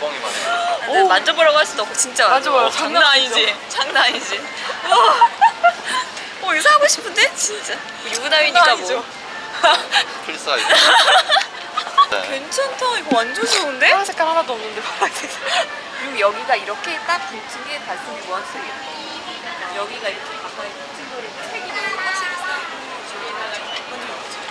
뻥이만 해. 근데 만져보라고 할 수도 없고 진짜 만져봐요. 장난 아니지. 장난 아니지. 이거 사고 싶은데 진짜. 유부남이니까 뭐. 풀 사이즈. 괜찮다. 이거 완전 좋은데? 파란 색깔 하나도 없는데 파란색. 그리고 여기가 이렇게 딱 붙은 게 가슴이 모아서 예뻐. 여기가 이렇게 가까이 붙은 거를 색이 너무 확실히 쌓이고 저기가 좀 예쁜 거 같아.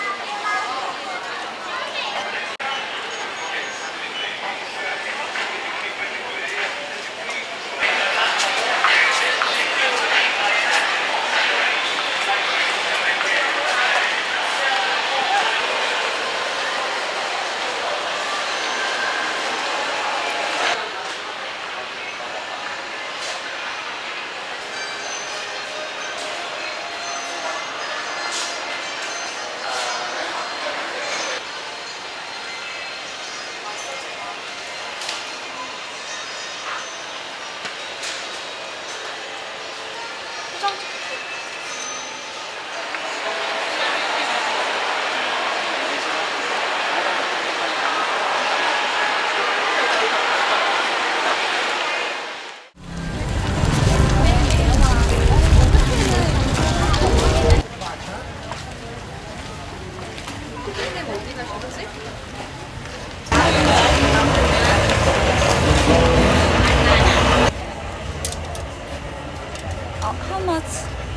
How much?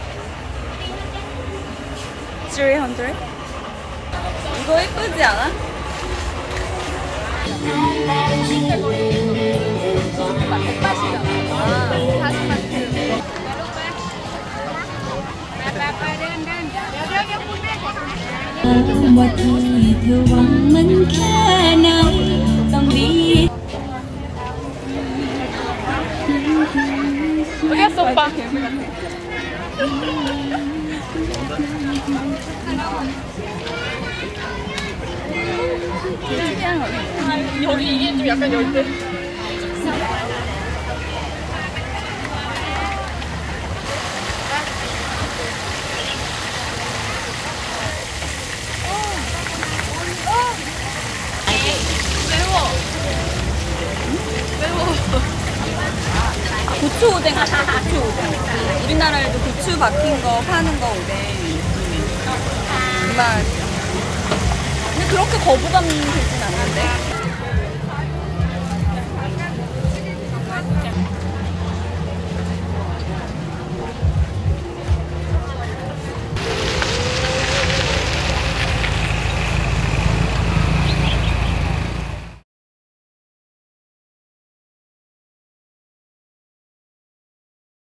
300? 이거 예쁘지 않아? ว่าที่เธอหวังมันแค่ไหนต้องดี 어디 갔어 오빠? 여기 이게 좀 약간 열대. 고추 오뎅 아시죠? 고추 오뎅. 우리나라에도 고추 박힌 거 파는 거 오뎅. 정말. 근데 그렇게 거부감 들진 않는데.